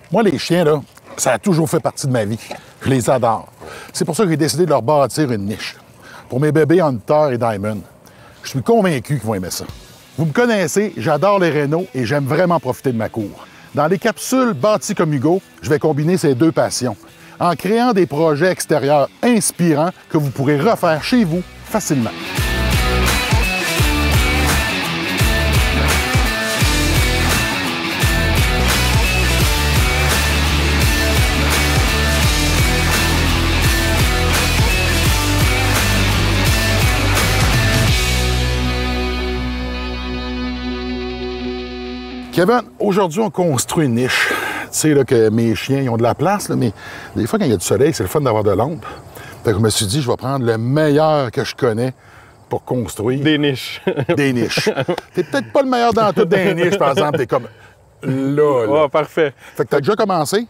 Moi, les chiens, là, ça a toujours fait partie de ma vie. Je les adore. C'est pour ça que j'ai décidé de leur bâtir une niche. Pour mes bébés Hunter et Diamond. Je suis convaincu qu'ils vont aimer ça. Vous me connaissez, j'adore les rénaux et j'aime vraiment profiter de ma cour. Dans les capsules bâties comme Hugo, je vais combiner ces deux passions en créant des projets extérieurs inspirants que vous pourrez refaire chez vous facilement. Kevin, aujourd'hui, on construit une niche. Tu sais là, que mes chiens ils ont de la place, là, mais des fois, quand il y a du soleil, c'est le fun d'avoir de l'ombre. Fait que je me suis dit, je vais prendre le meilleur que je connais pour construire. Des niches. Des niches. T'es peut-être pas le meilleur dans toutes des niches, par exemple. T'es comme là. Oh, parfait. Fait que t'as déjà commencé?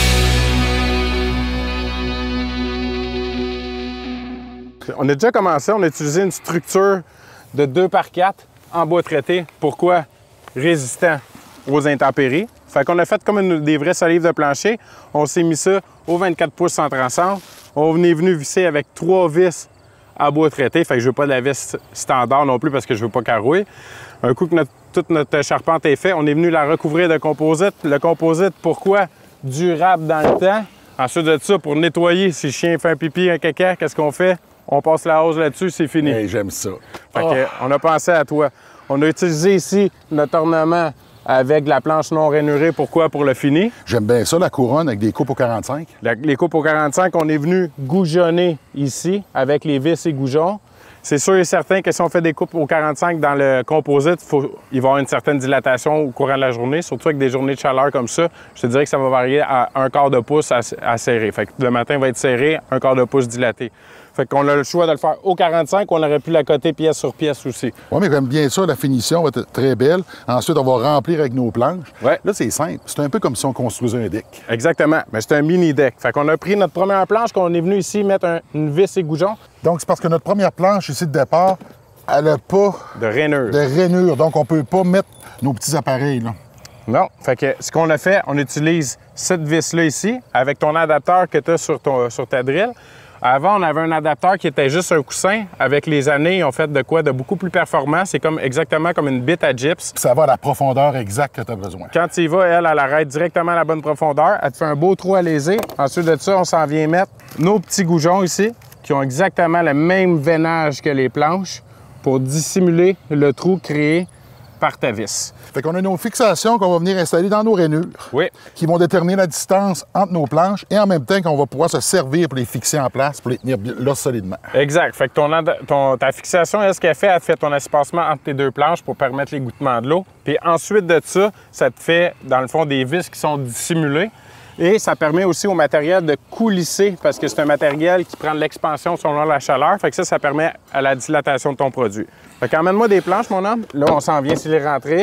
On a déjà commencé. On a utilisé une structure de 2x4 en bois traité. Pourquoi? Résistant aux intempéries. Fait qu'on a fait comme des vrais solives de plancher. On s'est mis ça au 24 pouces sans ensemble. On est venu visser avec 3 vis à bois traité. Fait que je veux pas de la vis standard non plus parce que je veux pas carrouer. Un coup que toute notre charpente est faite, on est venu la recouvrir de composite. Le composite, pourquoi? Durable dans le temps. Ensuite de ça, pour nettoyer, si le chien fait un pipi, un caca, qu'est-ce qu'on fait? On passe la hausse là-dessus, c'est fini. Hey, j'aime ça. Fait que, on a pensé à toi. On a utilisé ici notre ornement avec de la planche non rainurée. Pourquoi? Pour le fini. J'aime bien ça, la couronne avec des coupes au 45. Les coupes au 45, on est venu goujonner ici avec les vis et goujons. C'est sûr et certain que si on fait des coupes au 45 dans le composite, il va y avoir une certaine dilatation au courant de la journée, surtout avec des journées de chaleur comme ça. Je te dirais que ça va varier à 1/4 de pouce à serrer. Fait que le matin, il va être serré, 1/4 de pouce dilaté. Fait qu'on a le choix de le faire au 45, on aurait pu l'accoter pièce sur pièce aussi. Oui, mais j'aime bien ça, la finition va être très belle. Ensuite, on va remplir avec nos planches. Ouais. Là, c'est simple. C'est un peu comme si on construisait un deck. Exactement, mais c'est un mini deck. Fait qu'on a pris notre première planche, qu'on est venu ici mettre une vis et goujon. Donc, c'est parce que notre première planche ici de départ, elle n'a pas de rainure. De rainure. Donc, on ne peut pas mettre nos petits appareils, là. Non. Fait que ce qu'on a fait, on utilise cette vis-là ici avec ton adapteur que tu as sur ta drill. Avant, on avait un adapteur qui était juste un coussin. Avec les années, ils ont fait de quoi? De beaucoup plus performant. C'est exactement comme une bite à gyps. Ça va à la profondeur exacte que tu as besoin. Quand tu y vas, elle arrête directement à la bonne profondeur. Elle te fait un beau trou à léser. Ensuite de ça, on s'en vient mettre nos petits goujons ici, qui ont exactement le même veinage que les planches pour dissimuler le trou créé par ta vis. Fait qu'on a nos fixations qu'on va venir installer dans nos rainures. Oui. Qui vont déterminer la distance entre nos planches et en même temps qu'on va pouvoir se servir pour les fixer en place, pour les tenir là solidement. Exact. Fait que ta fixation, ce qu'elle fait ton espacement entre tes deux planches pour permettre l'égouttement de l'eau. Puis ensuite de ça, ça te fait, dans le fond, des vis qui sont dissimulées. Et ça permet aussi au matériel de coulisser parce que c'est un matériel qui prend de l'expansion selon la chaleur. Fait que ça permet à la dilatation de ton produit. Fait qu'emmène-moi des planches, mon homme. Là, on s'en vient sur les rentrées.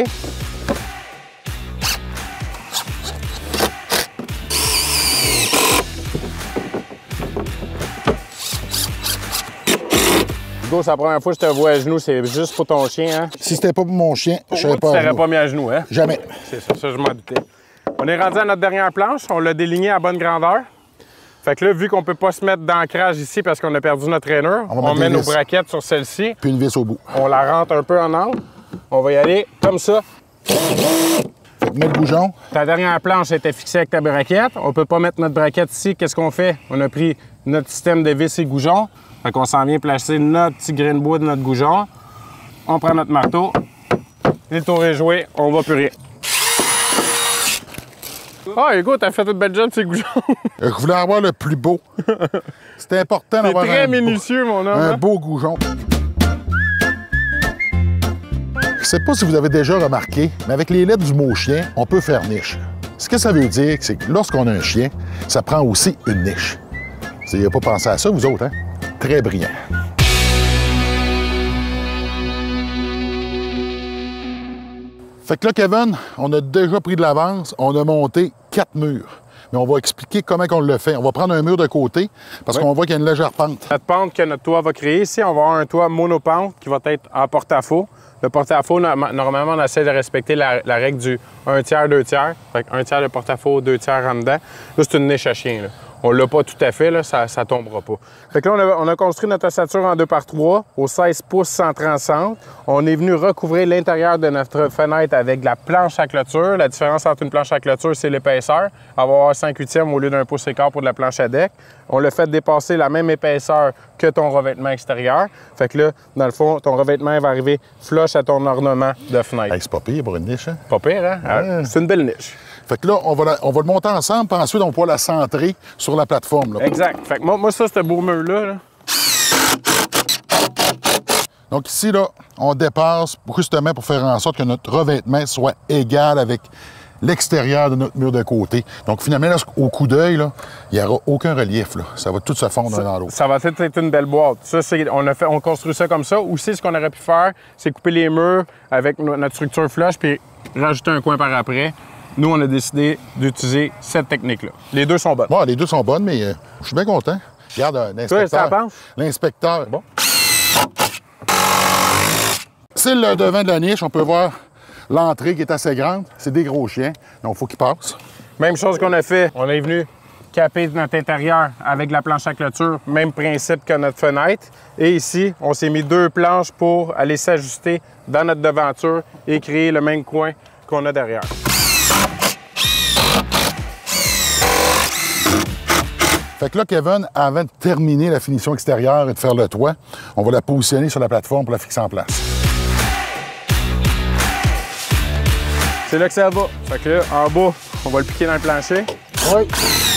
Hugo, c'est la première fois que je te vois à genoux, c'est juste pour ton chien, hein? Si c'était pas pour mon chien, je serais pas à genoux. Tu t'aurais pas mis à genoux, hein? Jamais. C'est ça, je m'en doutais. On est rendu à notre dernière planche, on l'a délignée à bonne grandeur. Fait que là, vu qu'on peut pas se mettre d'ancrage ici parce qu'on a perdu notre rainure, on met nos braquettes sur celle-ci. Puis une vis au bout. On la rentre un peu en angle. On va y aller comme ça. Fait que mets le goujon. Ta dernière planche était fixée avec ta braquette. On peut pas mettre notre braquette ici. Qu'est-ce qu'on fait? On a pris notre système de vis et goujon. Fait qu'on s'en vient placer notre petit grain de bois de notre goujon. On prend notre marteau. Le tour est joué. On va purer. Ah, Hugo, t'as fait une belle job, ces goujons. Je voulais avoir le plus beau. C'était important d'avoir très minutieux, mon homme. Un beau goujon. Je sais pas si vous avez déjà remarqué, mais avec les lettres du mot chien, on peut faire niche. Ce que ça veut dire, c'est que lorsqu'on a un chien, ça prend aussi une niche. Vous n'avez pas pensé à ça, vous autres, hein? Très brillant. Fait que là, Kevin, on a déjà pris de l'avance. On a monté 4 murs. mais on va expliquer comment on le fait. On va prendre un mur de côté parce qu'on voit qu'il y a une légère pente. Notre pente que notre toit va créer ici, on va avoir un toit monopente qui va être en porte-à-faux. Le porte-à-faux, normalement, on essaie de respecter la règle du 1 tiers, 2 tiers. Fait que 1 tiers de porte-à-faux, 2 tiers en dedans. Là, c'est une niche à chien. Là. On l'a pas tout à fait, là, ça tombera pas. Fait que là, on a construit notre ossature en 2x3 au 16 pouces sans transcente. On est venu recouvrir l'intérieur de notre fenêtre avec de la planche à clôture. La différence entre une planche à clôture, c'est l'épaisseur. Elle va avoir 5/8 au lieu d'un pouce et quart pour de la planche à deck. On l'a fait dépasser la même épaisseur que ton revêtement extérieur. Fait que là, dans le fond, ton revêtement va arriver flush à ton ornement de fenêtre. Hey, c'est pas pire pour une niche, hein? Pas pire, hein? Ouais. C'est une belle niche. Fait que là, on va le monter ensemble, puis ensuite, on pourra la centrer sur la plateforme. Là. Exact. Fait que moi ça, ce beau mur-là, là. Donc ici, là, on dépasse justement pour faire en sorte que notre revêtement soit égal avec l'extérieur de notre mur de côté. Donc finalement, là, au coup d'œil, là, il n'y aura aucun relief. Là. Ça va tout se fondre dans l'autre. Ça va être une belle boîte. Ça, on construit ça comme ça. Aussi, ce qu'on aurait pu faire, c'est couper les murs avec notre structure flush puis rajouter un coin par après. Nous, on a décidé d'utiliser cette technique-là. Les deux sont bonnes. Bon, les deux sont bonnes, mais je suis bien content. Regarde, l'inspecteur. Toi, L'inspecteur. Bon. C'est le devant de la niche. On peut voir l'entrée qui est assez grande. C'est des gros chiens, donc il faut qu'ils passent. Même chose qu'on a fait. On est venu caper notre intérieur avec la planche à clôture. Même principe que notre fenêtre. Et ici, on s'est mis 2 planches pour aller s'ajuster dans notre devanture et créer le même coin qu'on a derrière. Fait que là, Kevin, avant de terminer la finition extérieure et de faire le toit, on va la positionner sur la plateforme pour la fixer en place. C'est là que ça va. Fait que là, en bas, on va le piquer dans le plancher. Oui.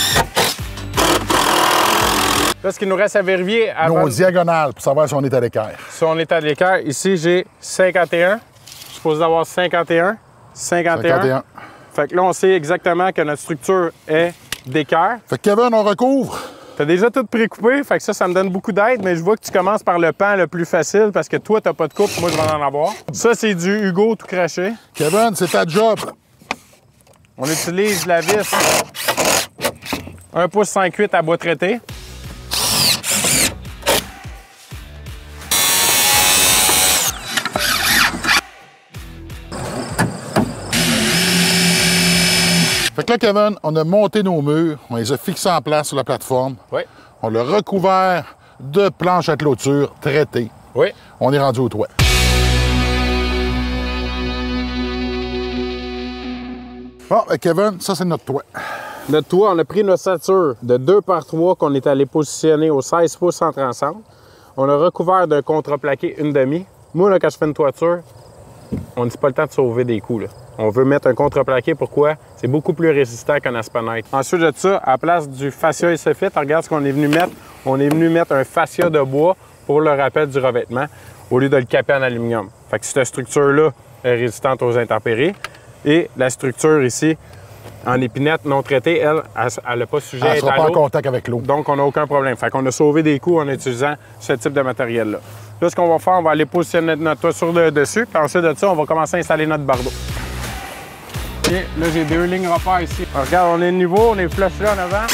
Là, ce qu'il nous reste à vérifier avant... Nos diagonales pour savoir si on est à l'équerre. Si on est à l'équerre, ici, j'ai 51. Je suis supposé avoir 51. 51. Fait que là, on sait exactement que notre structure est d'équerre. Fait que Kevin, on recouvre. T'as déjà tout précoupé, fait que ça me donne beaucoup d'aide, mais je vois que tu commences par le pan le plus facile parce que toi, t'as pas de coupe, moi, je vais en avoir. Ça, c'est du Hugo tout craché. Kevin, c'est ta job. On utilise la vis 1 pouce 5/8 à bois traité. Fait que là, Kevin, on a monté nos murs, on les a fixés en place sur la plateforme. Oui. On l'a recouvert de planches à clôture traitées. Oui. On est rendu au toit. Bon, Kevin, ça, c'est notre toit. Notre toit, on a pris une ossature de 2x3 qu'on est allé positionner au 16 pouces sans transcente. On l'a recouvert d'un contreplaqué 1/2. Moi, là, quand je fais une toiture, on ne dit pas le temps de sauver des coups. Là. On veut mettre un contreplaqué. Pourquoi? C'est beaucoup plus résistant qu'un aspenite. Ensuite de ça, à la place du fascia SFIT, regarde ce qu'on est venu mettre. On est venu mettre un fascia de bois pour le rappel du revêtement au lieu de le caper en aluminium. Fait que cette structure-là est résistante aux intempéries. Et la structure ici, en épinette non traitée, elle n'a pas sujet à Elle ne être sera à pas en l'eau. contact avec l'eau. Donc, on n'a aucun problème. Fait qu'on a sauvé des coûts en utilisant ce type de matériel-là. Là, ce qu'on va faire, on va aller positionner notre toit sur le dessus. Puis ensuite de ça, on va commencer à installer notre bardeau. OK, là, j'ai 2 lignes repères ici. Alors, regarde, on est niveau, on est flush là en avant.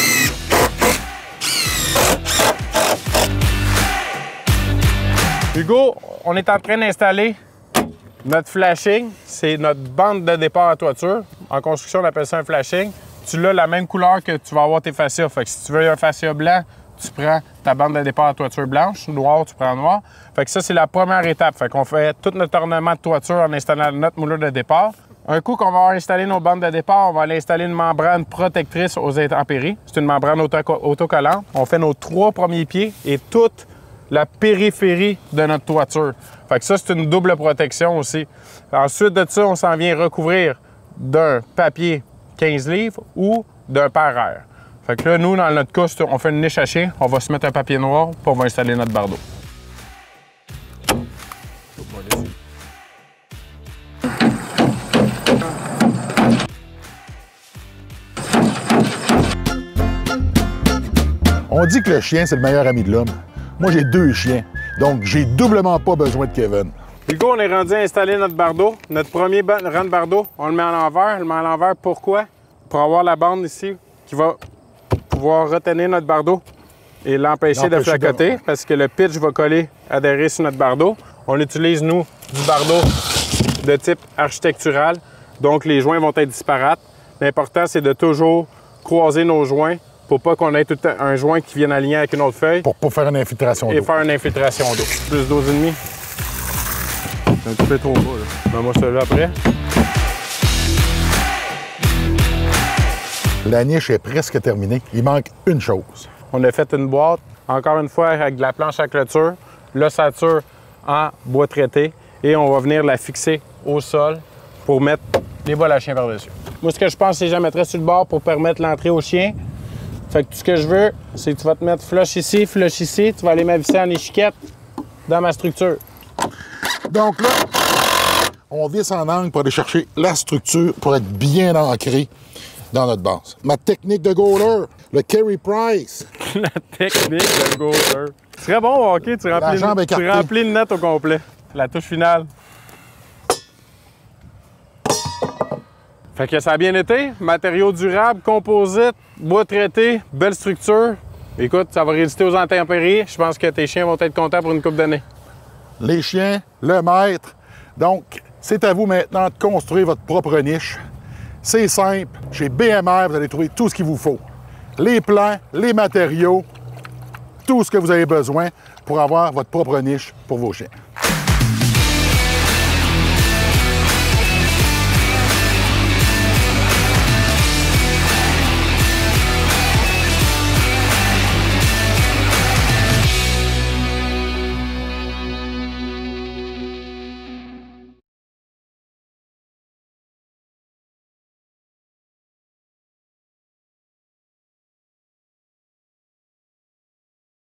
Hugo, on est en train d'installer notre flashing. C'est notre bande de départ à toiture. En construction, on appelle ça un flashing. Tu l'as la même couleur que tu vas avoir tes fascias. Fait que si tu veux un fascia blanc, tu prends ta bande de départ à toiture blanche. Noir, tu prends noir. Fait que ça, c'est la première étape. Fait qu'on fait tout notre ornement de toiture en installant notre moulure de départ. Un coup qu'on va avoir installé nos bandes de départ, on va aller installer une membrane protectrice aux intempéries. C'est une membrane autocollante. On fait nos 3 premiers pieds et toute la périphérie de notre toiture. Fait que ça, c'est une double protection aussi. Ensuite de ça, on s'en vient recouvrir d'un papier 15 livres ou d'un paire air. Fait que là, nous, dans notre cas, on fait une niche à chien, on va se mettre un papier noir, puis on va installer notre bardeau. On dit que le chien, c'est le meilleur ami de l'homme. Moi, j'ai 2 chiens, donc j'ai doublement pas besoin de Kevin. Hugo, on est rendu à installer notre bardeau. Notre premier rang de bardeau, on le met à l'envers. On le met à l'envers, pourquoi? Pour avoir la bande ici qui va pouvoir retenir notre bardeau et l'empêcher de flacoter parce que le pitch va coller, adhérer sur notre bardeau. On utilise, nous, du bardeau de type architectural, donc les joints vont être disparates. L'important, c'est de toujours croiser nos joints pour pas qu'on ait tout un joint qui vienne aligner avec une autre feuille. Pour pas faire une infiltration d'eau. Et faire une infiltration d'eau. Plus d'eau et demi. C'est un petit peu trop bas, là. Mets-moi celui-là après. La niche est presque terminée. Il manque une chose. On a fait une boîte, encore une fois, avec de la planche à clôture, l'ossature en bois traité, et on va venir la fixer au sol pour mettre les bols à chien par-dessus. Moi, ce que je pense, c'est que je la mettrais sur le bord pour permettre l'entrée au chien. Fait que tout ce que je veux, c'est que tu vas te mettre flush ici, tu vas aller m'avisser en échiquette dans ma structure. Donc là, on visse en angle pour aller chercher la structure pour être bien ancré dans notre base. Ma technique de goaler, le Carey Price. La technique de goaler. Tu serais bon au hockey, tu remplis le net au complet. La touche finale. Fait que ça a bien été. Matériaux durables, composite, bois traité, belle structure. Écoute, ça va résister aux intempéries. Je pense que tes chiens vont être contents pour une couple d'années. Les chiens, le maître. Donc, c'est à vous maintenant de construire votre propre niche. C'est simple. Chez BMR, vous allez trouver tout ce qu'il vous faut. Les plans, les matériaux, tout ce que vous avez besoin pour avoir votre propre niche pour vos chiens.